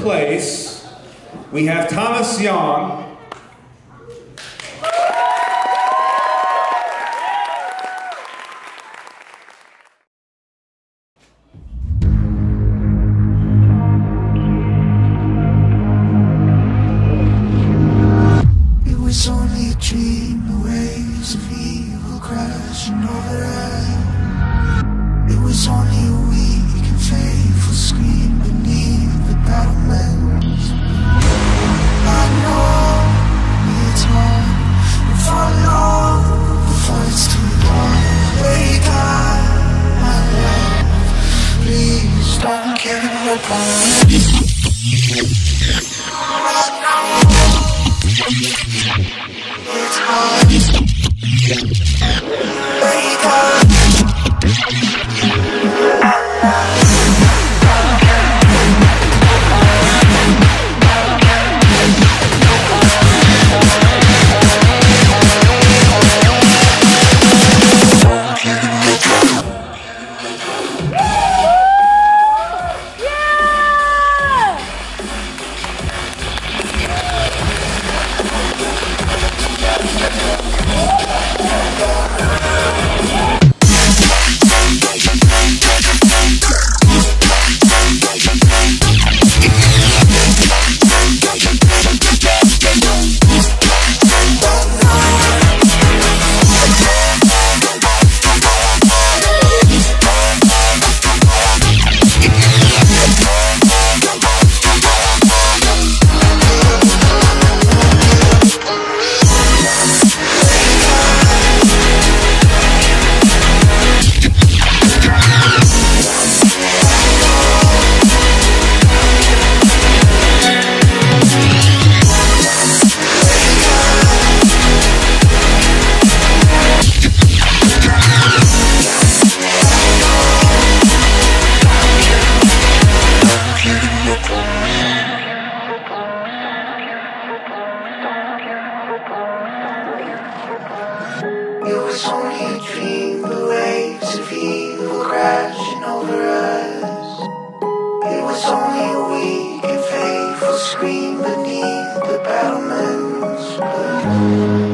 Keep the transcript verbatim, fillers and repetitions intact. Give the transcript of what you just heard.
place, we have Thomas Young. It was only a dream, the waves of evil crashing over us. It was only a weak and faithful scream beneath the battlements. I know it's hard, we'll fall before it's too long. Wake up, my love, please don't give up on me. It's hard. Wake up. It was only a dream, the waves of evil crashing over us. It was only a weak and faithful scream beneath the battlements.